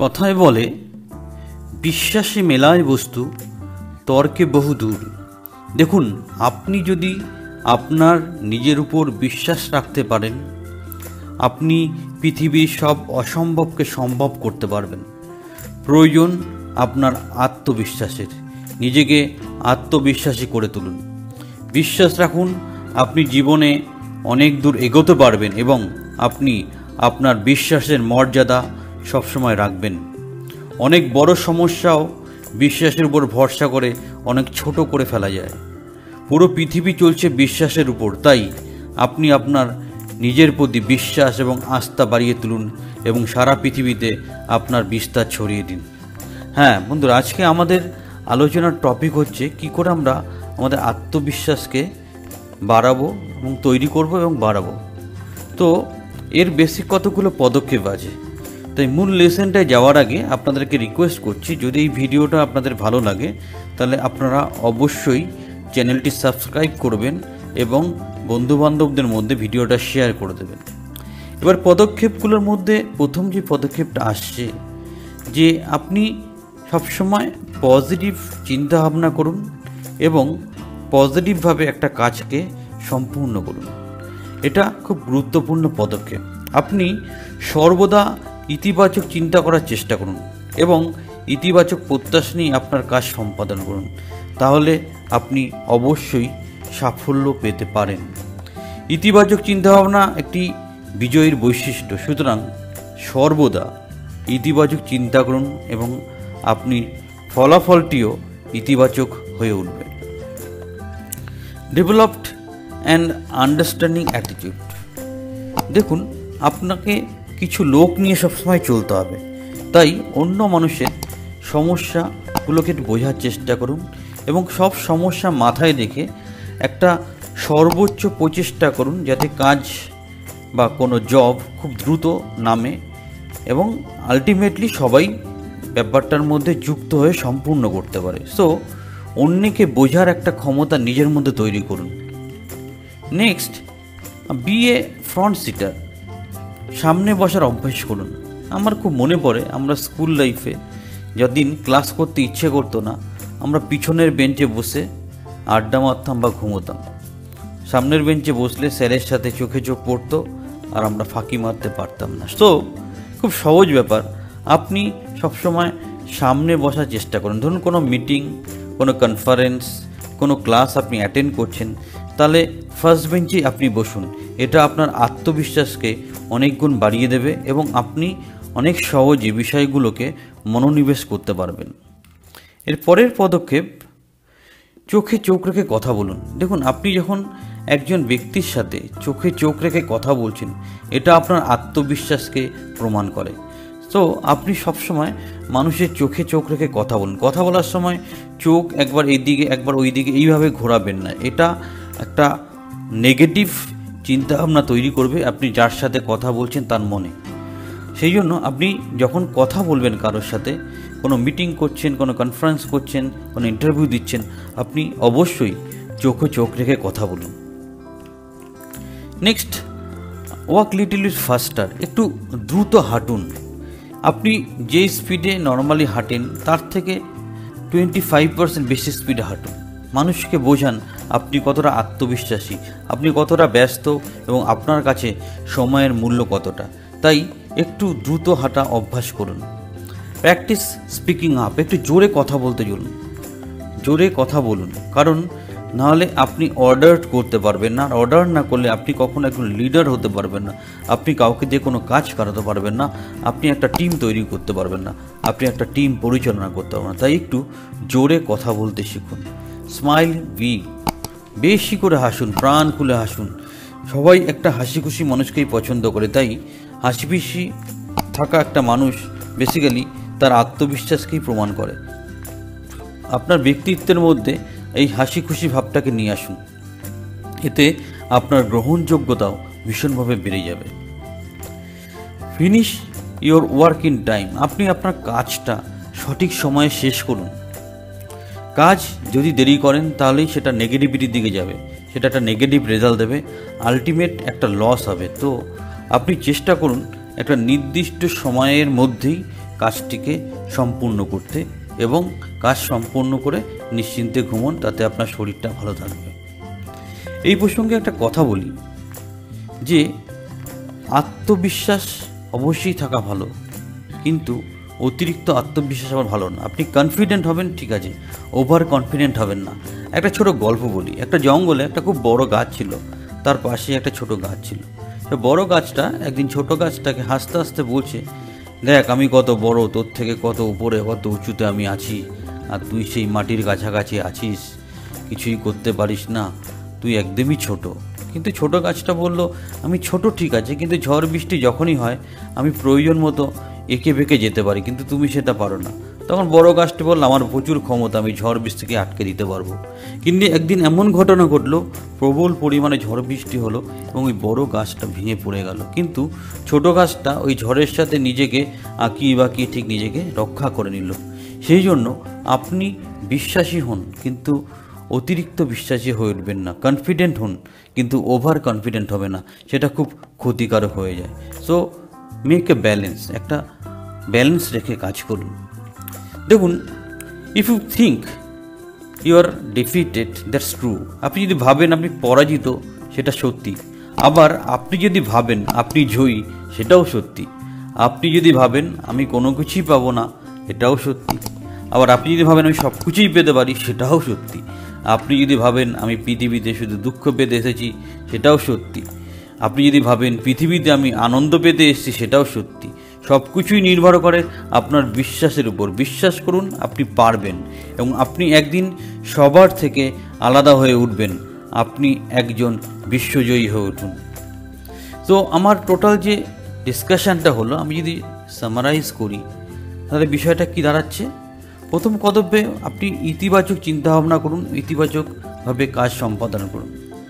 কথায় বলে বিশ্বাসে মেলায় বস্তু তর্কে বহুদূর। দেখুন, আপনি যদি আপনার নিজের উপর বিশ্বাস রাখতে পারেন, আপনি পৃথিবীর সব অসম্ভবকে সম্ভব করতে পারবেন। প্রয়োজন আপনার আত্মবিশ্বাসের। নিজেকে আত্মবিশ্বাসী করে তুলুন। বিশ্বাস রাখুন, আপনি জীবনে অনেক দূর এগোতে পারবেন এবং আপনি আপনার বিশ্বাসের মর্যাদা সবসময় রাখবেন। অনেক বড় সমস্যাও বিশ্বাসের উপর ভরসা করে অনেক ছোট করে ফেলা যায়। পুরো পৃথিবী চলছে বিশ্বাসের উপর, তাই আপনি আপনার নিজের প্রতি বিশ্বাস এবং আস্থা বাড়িয়ে তুলুন এবং সারা পৃথিবীতে আপনার বিস্তার ছড়িয়ে দিন। হ্যাঁ বন্ধুরা, আজকে আমাদের আলোচনার টপিক হচ্ছে কী করে আমরা আমাদের আত্মবিশ্বাসকে বাড়াবো এবং তৈরি করব এবং বাড়াবো। তো এর বেসিক কতগুলো পদক্ষেপ আছে। তাই মূল লেসনটায় যাওয়ার আগে আপনাদেরকে রিকোয়েস্ট করছি, যদি এই ভিডিওটা আপনাদের ভালো লাগে তাহলে আপনারা অবশ্যই চ্যানেলটি সাবস্ক্রাইব করবেন এবং বন্ধুবান্ধবদের মধ্যে ভিডিওটা শেয়ার করে দেবেন। এবার পদক্ষেপগুলোর মধ্যে প্রথম যে পদক্ষেপটা আসছে যে আপনি সবসময় পজিটিভ চিন্তাভাবনা করুন এবং পজিটিভভাবে একটা কাজকে সম্পূর্ণ করুন। এটা খুব গুরুত্বপূর্ণ পদক্ষেপ। আপনি সর্বদা ইতিবাচক চিন্তা করার চেষ্টা করুন এবং ইতিবাচক প্রত্যাশা নিয়ে আপনার কাজ সম্পাদন করুন, তাহলে আপনি অবশ্যই সাফল্য পেতে পারেন। ইতিবাচক চিন্তাভাবনা একটি বিজয়ীর বৈশিষ্ট্য, সুতরাং সর্বদা ইতিবাচক চিন্তা করুন এবং আপনি ফলাফলটিও ইতিবাচক হয়ে উঠবে। Developed and understanding attitude. দেখুন, আপনাকে কিছু লোক নিয়ে সবসময় চলতে হবে, তাই অন্য মানুষের সমস্যাগুলোকে বোঝার চেষ্টা করুন এবং সব সমস্যা মাথায় রেখে একটা সর্বোচ্চ প্রচেষ্টা করুন যাতে কাজ বা কোনো জব খুব দ্রুত নামে এবং আলটিমেটলি সবাই ব্যাপারটার মধ্যে যুক্ত হয়ে সম্পূর্ণ করতে পারে। সো অন্যকে বোঝার একটা ক্ষমতা নিজের মধ্যে তৈরি করুন। Next, be a front sitter. সামনে বসার অভ্যাস করুন। আমার খুব মনে পড়ে, আমরা স্কুল লাইফে যদিন ক্লাস করতে ইচ্ছে করতো না, আমরা পিছনের বেঞ্চে বসে আড্ডা মারতাম বা ঘুমোতাম। সামনের বেঞ্চে বসলে স্যারের সাথে চোখে চোখ পড়তো আর আমরা ফাঁকি মারতে পারতাম না। তো খুব সহজ ব্যাপার, আপনি সবসময় সামনে বসার চেষ্টা করুন। ধরুন কোনো মিটিং, কোনো কনফারেন্স, কোনো ক্লাস আপনি অ্যাটেন্ড করছেন, তাহলে ফার্স্ট বেঞ্চে আপনি বসুন। এটা আপনার আত্মবিশ্বাসকে অনেক গুণ বাড়িয়ে দেবে এবং আপনি অনেক সহজে বিষয়গুলোকে মনোনিবেশ করতে পারবেন। এর পরের পদক্ষেপ, চোখে চোখ রেখে কথা বলুন। দেখুন, আপনি যখন একজন ব্যক্তির সাথে চোখে চোখ রেখে কথা বলছেন, এটা আপনার আত্মবিশ্বাসকে প্রমাণ করে। তো আপনি সবসময় মানুষের চোখে চোখ রেখে কথা বলুন। কথা বলার সময় চোখ একবার এইদিকে একবার ওই দিকে এইভাবে ঘোরাবেন না। এটা একটা নেগেটিভ চিন্তাভাবনা তৈরি করবে আপনি যার সাথে কথা বলছেন তার মনে। সেই জন্য আপনি যখন কথা বলবেন কারোর সাথে, কোনো মিটিং করছেন, কোনো কনফারেন্স করছেন, কোনো ইন্টারভিউ দিচ্ছেন, আপনি অবশ্যই চোখে চোখ রেখে কথা বলুন। Next, walk little bit faster. একটু দ্রুত হাঁটুন। আপনি যে স্পিডে নর্মালি হাঁটেন তার থেকে 25% বেশি স্পিডে হাঁটুন। মানুষকে বোঝান আপনি কতটা আত্মবিশ্বাসী, আপনি কতটা ব্যস্ত এবং আপনার কাছে সময়ের মূল্য কতটা। তাই একটু দ্রুত হাঁটা অভ্যাস করুন। Practice speaking up. একটু জোরে কথা বলতে চলুন, জোরে কথা বলুন, কারণ নাহলে আপনি অর্ডার করতে পারবেন না। আর অর্ডার না করলে আপনি কখনো একজন লিডার হতে পারবেন না। আপনি কাউকে দিয়ে কোনো কাজ করাতে পারবেন না। আপনি একটা টিম তৈরি করতে পারবেন না। আপনি একটা টিম পরিচালনা করতে পারবেন না। তাই একটু জোরে কথা বলতে শিখুন। Smile big. বেশি করে হাসুন, প্রাণ খুলে হাসুন। সবাই একটা হাসি খুশি মানুষকেই পছন্দ করে, তাই হাসি খুশি থাকা একটা মানুষ বেসিক্যালি তার আত্মবিশ্বাসকেই প্রমাণ করে। আপনার ব্যক্তিত্বের মধ্যে এই হাসি খুশি ভাবটাকে নিয়ে আসুন, এতে আপনার গ্রহণযোগ্যতাও ভীষণভাবে বেড়ে যাবে। Finish your work in time. আপনি আপনার কাজটা সঠিক সময়ে শেষ করুন। কাজ যদি দেরি করেন তাহলেই সেটা নেগেটিভিটির দিকে যাবে, সেটা একটা নেগেটিভ রেজাল্ট দেবে, আলটিমেট একটা লস হবে। তো আপনি চেষ্টা করুন একটা নির্দিষ্ট সময়ের মধ্যেই কাজটিকে সম্পূর্ণ করতে এবং কাজ সম্পূর্ণ করে নিশ্চিন্তে ঘুমোন, তাতে আপনার শরীরটা ভালো থাকবে। এই প্রসঙ্গে একটা কথা বলি যে আত্মবিশ্বাস অবশ্যই থাকা ভালো, কিন্তু অতিরিক্ত আত্মবিশ্বাস আবার ভালো না। আপনি কনফিডেন্ট হবেন, ঠিক আছে, ওভার কনফিডেন্ট হবেন না। একটা ছোট গল্প বলি। একটা জঙ্গলে একটা খুব বড় গাছ ছিল, তার পাশে একটা ছোট গাছ ছিল। সে বড় গাছটা একদিন ছোট গাছটাকে হাসতে হাসতে বলছে, দেখ আমি কত বড়, তোর থেকে কত উপরে, কত উঁচুতে আমি আছি, আর তুই সেই মাটির কাছাকাছি আছিস, কিছুই করতে পারিস না, তুই একদমই ছোট। কিন্তু ছোট গাছটা বলল, আমি ছোট ঠিক আছে, কিন্তু ঝড় বৃষ্টি যখনই হয় আমি প্রয়োজন মতো এঁকে বেঁকে যেতে পারি, কিন্তু তুমি সেটা পারো না। তখন বড় গাছটি বলল, আমার প্রচুর ক্ষমতা, আমি ঝড় বৃষ্টিকে আটকে দিতে পারবো। কিন্তু একদিন এমন ঘটনা ঘটলো, প্রবল পরিমাণে ঝড় বৃষ্টি হলো এবং ওই বড় গাছটা ভেঙে পড়ে গেল। কিন্তু ছোট গাছটা ওই ঝড়ের সাথে নিজেকে আঁকিয়ে বাঁকিয়ে ঠিক নিজেকে রক্ষা করে নিল। সেই জন্য আপনি বিশ্বাসী হন, কিন্তু অতিরিক্ত বিশ্বাসী হয়ে উঠবেন না। কনফিডেন্ট হন, কিন্তু ওভার কনফিডেন্ট হবে না, সেটা খুব ক্ষতিকারক হয়ে যায়। সো মেক এ ব্যালেন্স, একটা ব্যালেন্স রেখে কাজ করুন। দেখুন, if you think you are defeated, that's true. আপনি যদি ভাবেন আপনি পরাজিত, সেটা সত্যি। আবার আপনি যদি ভাবেন আপনি জয়ী, সেটাও সত্যি। আপনি যদি ভাবেন আমি কোনো কিছুই পাবো না, এটাও সত্যি। আবার আপনি যদি ভাবেন আমি সব কিছুই পেতে পারি, সেটাও সত্যি। আপনি যদি ভাবেন আমি পৃথিবীতে শুধু দুঃখ পেতে এসেছি, সেটাও সত্যি। আপনি যদি ভাবেন পৃথিবীতে আমি আনন্দ পেতে এসেছি, সেটাও সত্যি। সব কিছুই নির্ভর করে আপনার বিশ্বাসের উপর। বিশ্বাস করুন, আপনি পারবেন এবং আপনি একদিন সবার থেকে আলাদা হয়ে উঠবেন। আপনি একজন বিশ্বজয়ী হয়ে উঠুন। তো আমার টোটাল যে ডিসকাশনটা হলো, আমি যদি সামারাইজ করি তাহলে বিষয়টা কি দাঁড়াচ্ছে? প্রথম কর্তব্যে আপনি ইতিবাচক চিন্তাভাবনা করুন, ইতিবাচকভাবে কাজ সম্পাদন করুন।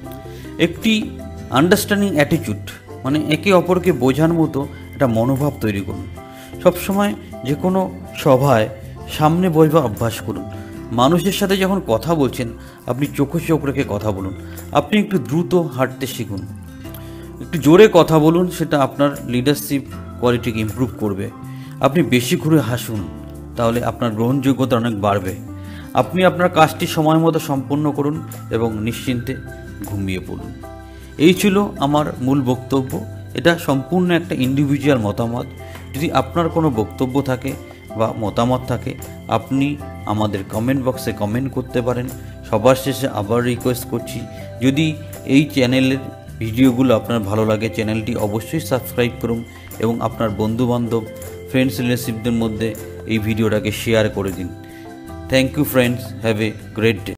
একটি আন্ডারস্ট্যান্ডিং অ্যাটিটিউড, মানে একে অপরকে বোঝার মতো একটা মনোভাব তৈরি করুন। সবসময় যে কোনো সভায় সামনে বসবার অভ্যাস করুন। মানুষের সাথে যখন কথা বলছেন আপনি চোখে চোখ রেখে কথা বলুন। আপনি একটু দ্রুত হাঁটতে শিখুন, একটু জোরে কথা বলুন, সেটা আপনার লিডারশিপ কোয়ালিটিকে ইমপ্রুভ করবে। আপনি বেশি করে হাসুন, তাহলে আপনার গ্রহণযোগ্যতা অনেক বাড়বে। আপনি আপনার কাজটি সময় মতো সম্পন্ন করুন এবং নিশ্চিন্তে ঘুমিয়ে পড়ুন। এই ছিল আমার মূল বক্তব্য। এটা সম্পূর্ণ একটা ইন্ডিভিজুয়াল মতামত। যদি আপনার কোনো বক্তব্য থাকে বা মতামত থাকে, আপনি আমাদের কমেন্ট বক্সে কমেন্ট করতে পারেন। সবার শেষে আবার রিকোয়েস্ট করছি, যদি এই চ্যানেলের ভিডিওগুলো আপনার ভালো লাগে, চ্যানেলটি অবশ্যই সাবস্ক্রাইব করুন এবং আপনার বন্ধুবান্ধব, ফ্রেন্ডস, রিলেটিভদের মধ্যে এই ভিডিওটাকে শেয়ার করে দিন। Thank you friends, have a great day.